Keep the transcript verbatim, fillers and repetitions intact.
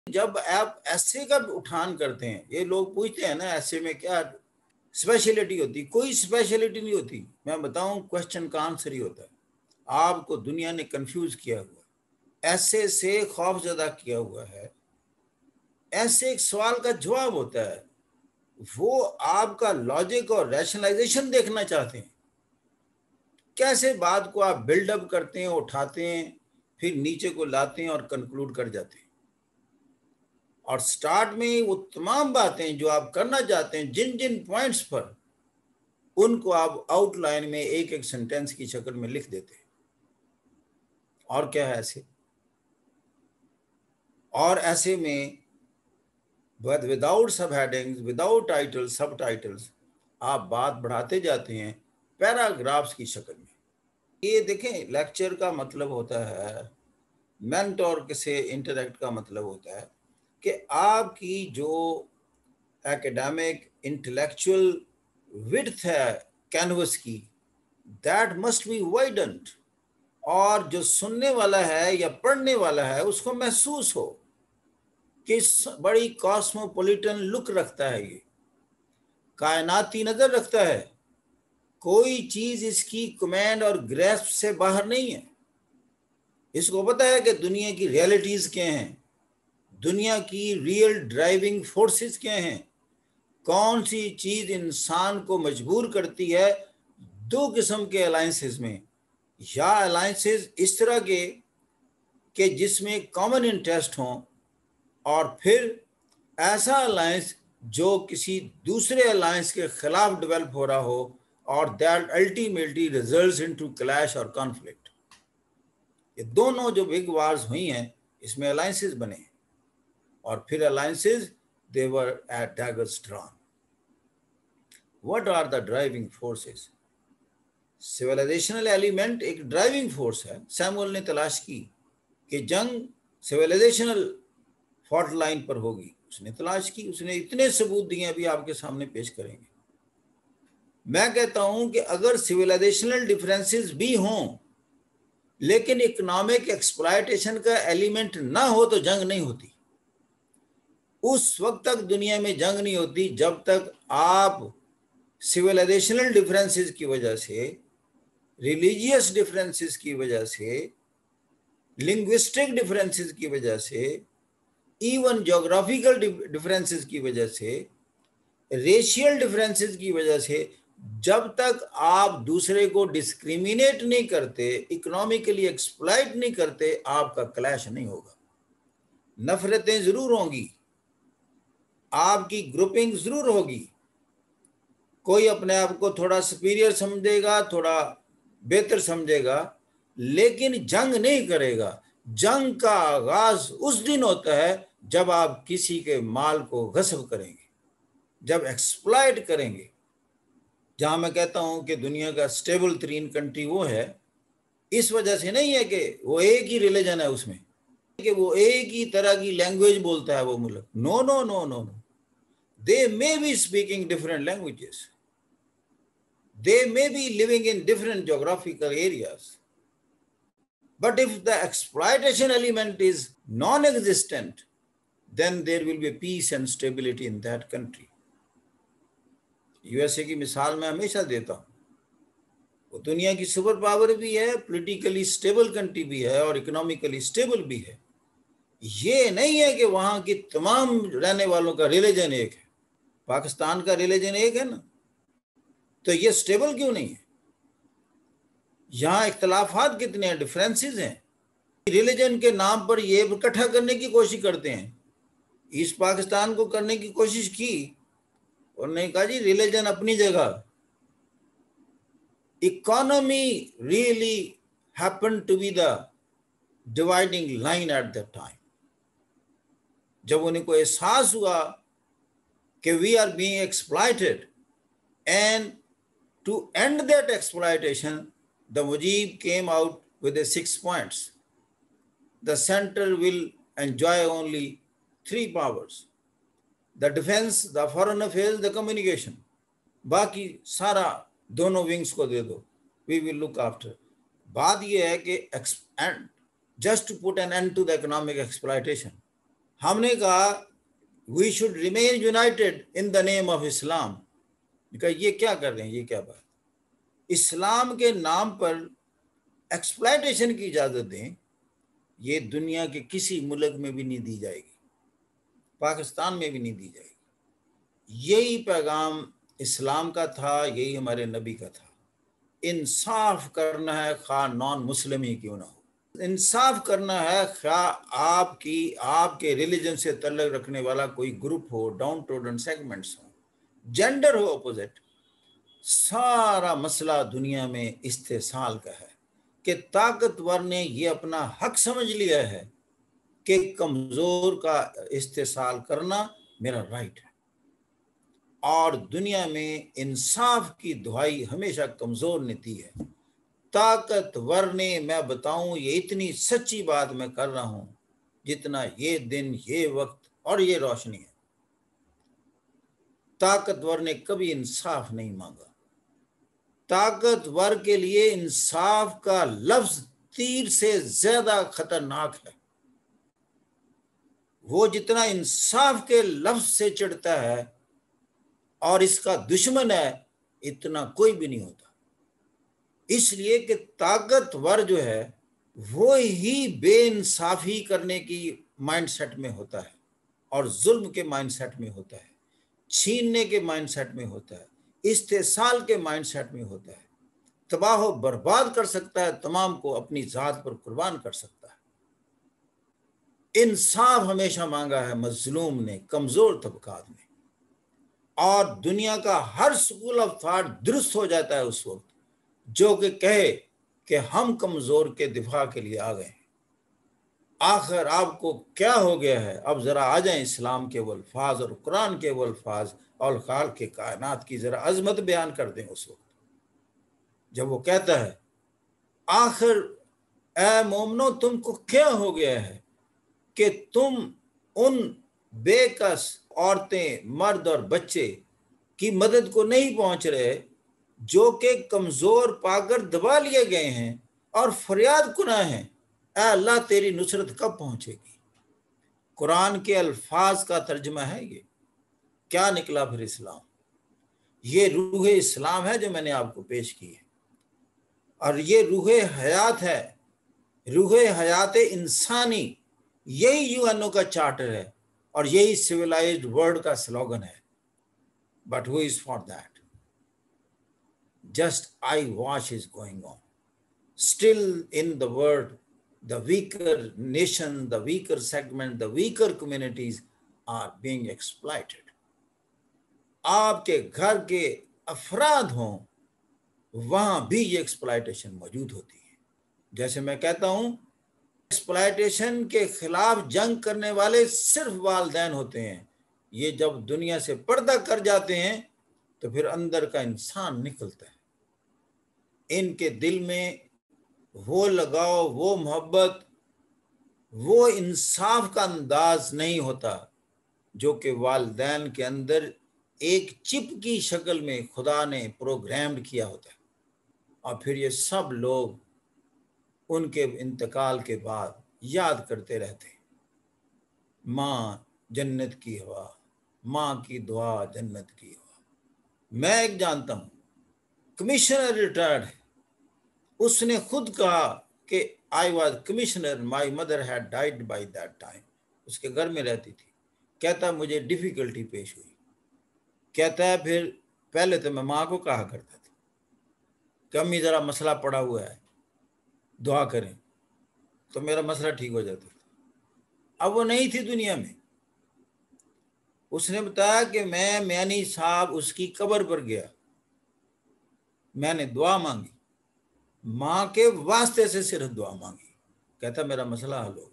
جب آپ ایسے کا اٹھان کرتے ہیں، یہ لوگ پوچھتے ہیں نا ایسے میں کیا اسپیشلٹی ہوتی، کوئی اسپیشلٹی نہیں ہوتی. میں بتاؤں کوشچن کا آنسر ہی ہوتا ہے. آپ کو دنیا نے کنفیوز کیا ہوا، ایسے سے خوف زدہ کیا ہوا ہے. ایسے ایک سوال کا جواب ہوتا ہے، وہ آپ کا لاجک اور ریشنلائزیشن دیکھنا چاہتے ہیں. کیسے بات کو آپ بلڈ اپ کرتے ہیں، اٹھاتے ہیں، پھر نیچے کو لاتے ہیں اور کنکلوڈ کر جاتے ہیں. اور سٹارٹ میں وہ تمام باتیں جو آپ کرنا چاہتے ہیں، جن جن پوائنٹس پر، ان کو آپ آؤٹ لائن میں ایک ایک سنٹینس کی شکل میں لکھ دیتے ہیں. اور کیا ہے ایسے؟ اور ایسے میں without subheadings, without title, subtitles, آپ بات بڑھاتے جاتے ہیں پیراگرافز کی شکل میں. یہ دیکھیں، لیکچر کا مطلب ہوتا ہے، مینٹور سے انٹریکٹ کا مطلب ہوتا ہے کہ آپ کی جو ایکیڈیمک انٹلیکچول وڈتھ ہے کینوس کی، دیٹ مسٹ بی وائڈنڈ، اور جو سننے والا ہے یا پڑھنے والا ہے اس کو محسوس ہو کہ بڑی کاسموپولیٹن لک رکھتا ہے، یہ کائناتی نظر رکھتا ہے. کوئی چیز اس کی کمینڈ اور گریسپ سے باہر نہیں ہے. اس کو پتہ ہے کہ دنیا کی ریئلٹیز کیا ہیں، دنیا کی ریئل ڈرائیونگ فورسز کیا ہیں، کون سی چیز انسان کو مجبور کرتی ہے دو قسم کے الائنسز میں، یا الائنسز اس طرح کے کہ جس میں کامن انٹرسٹ ہوں، اور پھر ایسا الائنس جو کسی دوسرے الائنس کے خلاف ڈیولپ ہو رہا ہو، اور that ultimately results into clash اور کانفلکٹ. یہ دونوں جو بگ وارز ہوئی ہیں، اس میں الائنسز بنے ہیں، اور پھر alliances they were at daggers drawn. What are the driving forces? Civilisational element ایک ڈرائیونگ فورس ہے. سیمول نے تلاش کی کہ جنگ سویلائزیشنل فالٹ لائن پر ہوگی، اس نے تلاش کی، اس نے اتنے ثبوت دیے ابھی آپ کے سامنے پیش کریں گے. میں کہتا ہوں کہ اگر سویلائزیشنل ڈیفرنسز بھی ہوں لیکن اکنامک ایکسپلائٹیشن کا ایلیمنٹ نہ ہو تو جنگ نہیں ہوتی. اس وقت تک دنیا میں جنگ نہیں ہوتی جب تک آپ سویلائزیشنل ڈیفرنسز کی وجہ سے، ریلیجیس ڈیفرنسز کی وجہ سے، لنگوسٹک ڈیفرنسز کی وجہ سے، ایون جغرافیکل ڈیفرنسز کی وجہ سے، ریشیل ڈیفرنسز کی وجہ سے، جب تک آپ دوسرے کو ڈسکریمنیٹ نہیں کرتے، اکنامکلی ایکسپلائٹ نہیں کرتے، آپ کا کلیش نہیں ہوگا. نفرتیں ضرور ہوں گی، آپ کی گروپنگ ضرور ہوگی، کوئی اپنے آپ کو تھوڑا سپیریئر سمجھے گا، تھوڑا بہتر سمجھے گا، لیکن جنگ نہیں کرے گا. جنگ کا آغاز اس دن ہوتا ہے جب آپ کسی کے مال کو غصب کریں گے، جب ایکسپلائٹ کریں گے. جہاں میں کہتا ہوں کہ دنیا کا سٹیبل ترین کنٹری وہ ہے، اس وجہ سے نہیں ہے کہ وہ ایک ہی ریلیجن ہے اس میں، کہ وہ ایک ہی طرح کی لینگویج بولتا ہے وہ ملک. No no no no no they may be speaking different languages, they may be living in different geographical areas, but if the exploitation element is non-existent, then there will be peace and stability in that country. U S A کی مثال میں ہمیشہ دیتا ہوں، وہ دنیا کی super power بھی ہے، پولیٹیکلی سٹیبل کنٹری بھی ہے، اور اکنامکلی سٹیبل بھی ہے. یہ نہیں ہے کہ وہاں کی تمام رہنے والوں کا ریلیجن ایک ہے. پاکستان کا ریلیجن ایک ہے نا، تو یہ سٹیبل کیوں نہیں ہے؟ یہاں اختلافات کتنے ہیں، ڈیفرنسز ہیں. ریلیجن کے نام پر یہ اکٹھا کرنے کی کوشش کرتے ہیں. ایسٹ پاکستان کو کرنے کی کوشش کی، اور نے کہا جی ریلیجن اپنی جگہ. Economy really happen to be the dividing line at that time. جب انہیں کو احساس ہوا کہ we are being exploited, and to end that exploitation, the Mujib came out with the six points. The center will enjoy only three powers: the defense, the foreign affairs, the communication. باقی سارا دونوں wings کو دے دو, we will look after. بات یہ ہے کہ just to put an end to the economic exploitation. ہم نے کہا we should remain united in the name of Islam. کہ یہ کیا کر رہے ہیں, یہ کیا بات, اسلام کے نام پر ایکسپلائٹیشن کی اجازت دیں, یہ دنیا کے کسی ملک میں بھی نہیں دی جائے گی, پاکستان میں بھی نہیں دی جائے گی. یہی پیغام اسلام کا تھا, یہی ہمارے نبی کا تھا. انصاف کرنا ہے خواہ نان مسلم ہی کیوں نہ ہو, انصاف کرنا ہے خواہ آپ کی آپ کے ریلیجن سے تعلق رکھنے والا کوئی گروپ ہو, ڈاؤن ٹروڈن سیگمنٹس ہوں, جینڈر ہو اپوزٹ. سارا مسئلہ دنیا میں استحصال کا ہے کہ طاقتور نے یہ اپنا حق سمجھ لیا ہے کہ کمزور کا استحصال کرنا میرا رائٹ ہے, اور دنیا میں انصاف کی دہائی ہمیشہ کمزور نے دی ہے. طاقتور نے, میں بتاؤں یہ اتنی سچی بات میں کر رہا ہوں جتنا یہ دن, یہ وقت اور یہ روشنی ہے, طاقتور نے کبھی انصاف نہیں مانگا. طاقتور کے لیے انصاف کا لفظ تیر سے زیادہ خطرناک ہے. وہ جتنا انصاف کے لفظ سے چڑھتا ہے اور اس کا دشمن ہے, اتنا کوئی بھی نہیں ہوتا. اس لیے کہ طاقتور جو ہے وہ ہی بے انصافی کرنے کی مائنڈ سیٹ میں ہوتا ہے, اور ظلم کے مائنڈ سیٹ میں ہوتا ہے, چھیننے کے مائنڈ سیٹ میں ہوتا ہے, استحصال کے مائنڈ سیٹ میں ہوتا ہے. تباہ و برباد کر سکتا ہے, تمام کو اپنی ذات پر قربان کر سکتا ہے. انصاف ہمیشہ مانگا ہے مظلوم نے, کمزور طبقات نے, اور دنیا کا ہر سکول آف تھاٹ درست ہو جاتا ہے اس وقت جو کہ کہے کہ ہم کمزور کے دفاع کے لیے آ گئے ہیں. آخر آپ کو کیا ہو گیا ہے, اب ذرا آ جائیں اسلام کے وہ الفاظ اور قرآن کے وہ الفاظ اور خالق کے کائنات کی ذرا عظمت بیان کر دیں اس وقت جب وہ کہتا ہے آخر اے مومنو تم کو کیا ہو گیا ہے کہ تم ان بے کس عورتیں, مرد اور بچے کی مدد کو نہیں پہنچ رہے جو کہ کمزور پا کر دبا لیے گئے ہیں اور فریاد کناں ہیں, اے اللہ تیری نصرت کب پہنچے گی. قرآن کے الفاظ کا ترجمہ ہے یہ. کیا نکلا پھر اسلام؟ یہ روح اسلام ہے جو میں نے آپ کو پیش کی ہے, اور یہ روح حیات ہے, روح حیات انسانی. یہی یو این او کا چارٹر ہے اور یہی سویلائزڈ ورلڈ کا سلوگن ہے. But who is for that? Just eyewash is going on. Still in the world, the weaker nation, the weaker segment, the weaker communities are being exploited. آپ کے گھر کے افراد ہوں وہاں بھی یہ ایکسپلائٹیشن موجود ہوتی ہے. جیسے میں کہتا ہوں ایکسپلائٹیشن کے خلاف جنگ کرنے والے صرف والدین ہوتے ہیں. یہ جب دنیا سے پردہ کر جاتے ہیں تو پھر اندر کا انسان نکلتا ہے. ان کے دل میں وہ لگاؤ, وہ محبت, وہ انصاف کا انداز نہیں ہوتا جو کہ والدین کے اندر ایک چپ کی شکل میں خدا نے پروگرامڈ کیا ہوتا ہے. اور پھر یہ سب لوگ ان کے انتقال کے بعد یاد کرتے رہتے ہیں, ماں جنت کی ہوا, ماں کی دعا جنت کی ہوا. میں ایک جانتا ہوں کمشنر ریٹائرڈ ہے, اس نے خود کہا کہ I was commissioner, my mother had died by that time. اس کے گھر میں رہتی تھی. کہتا مجھے ڈیفیکلٹی پیش ہوئی. کہتا ہے پھر پہلے تو میں ماں کو کہا کرتا تھا کہ امی ذرا مسئلہ پڑا ہوا ہے دعا کریں, تو میرا مسئلہ ٹھیک ہو جاتا تھا. اب وہ نہیں تھی دنیا میں. اس نے بتایا کہ میں میانی صاحب اس کی قبر پر گیا, میں نے دعا مانگی, ماں کے واسطے سے صرف دعا مانگی. کہتا میرا مسئلہ حل ہو گیا.